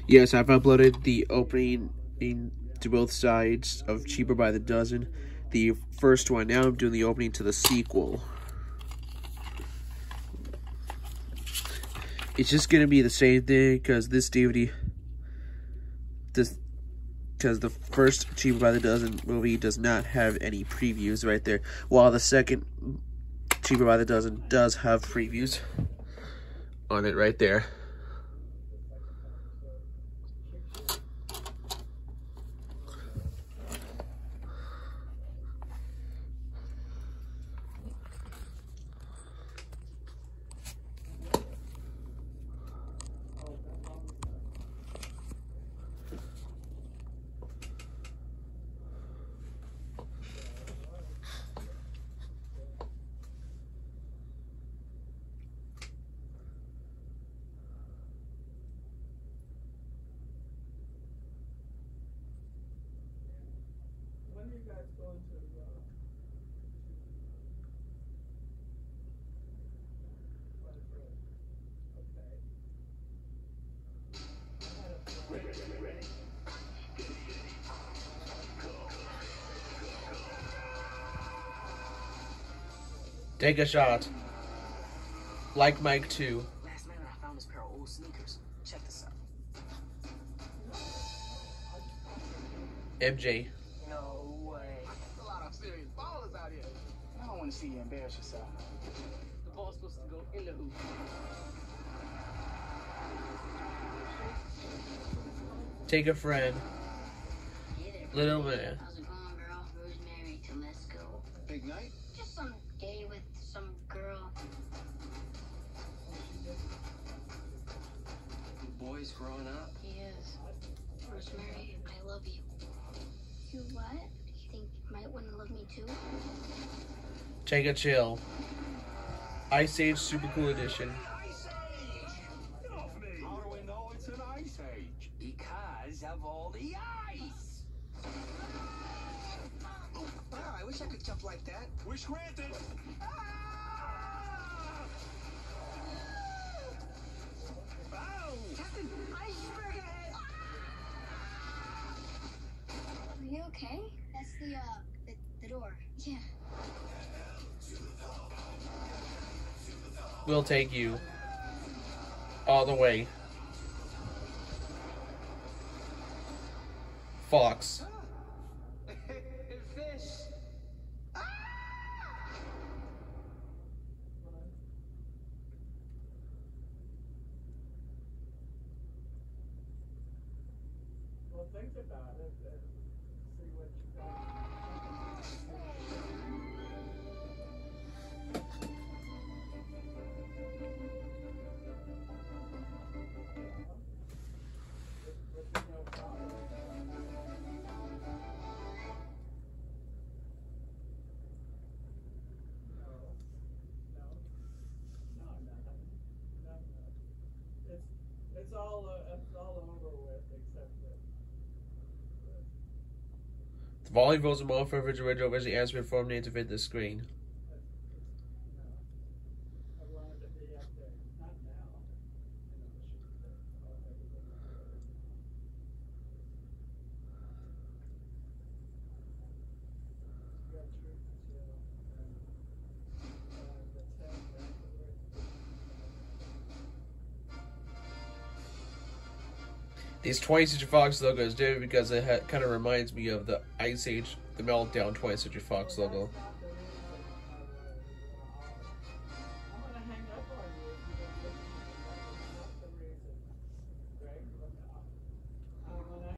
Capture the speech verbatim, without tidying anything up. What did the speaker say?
Yes, I've uploaded the opening in, to both sides of Cheaper by the Dozen. The first one. Now I'm doing the opening to the sequel. It's just gonna be the same thing because this D V D, this, because the first Cheaper by the Dozen movie does not have any previews right there, while the second Cheaper by the Dozen does have previews on it right there. When are you guys going to, uh, okay. Ready, ready. Take a shot. Like Mike two. Last night I found this pair of old sneakers. Check this out. M J. No way. There's a lot of serious ballers out here. I don't want to see you embarrass yourself. The ball's supposed to go in the hoop. Take a friend. Hey there. Little man. How's it going, girl? Rosemary Telesco. Big night? Just some day with some girl. The boy's growing up. He is. Rosemary, I love you. You what? You think you might want to love me too? Take a chill. Ice Age Super Cool Edition. Ice Age! Get off me! How do we know it's an ice age? Because of all the ice! Oh, wow, I wish I could jump like that. Wish granted! Ah! Ow! Captain, iceberg ahead! Are you okay? That's the, uh, the, the door. Yeah. We'll take you all the way. Fox. Fish! Well, think about it and see what you got. It's all uh, it's all over with except that. The volume goes more for original version as reformed name to fit the screen. I wanted to be up there. Not now. You got truth to tell. And, uh, the tell afterwards. These twentieth Century Fox logo is different because it ha kind of reminds me of the Ice Age, the Meltdown twentieth Century Fox logo.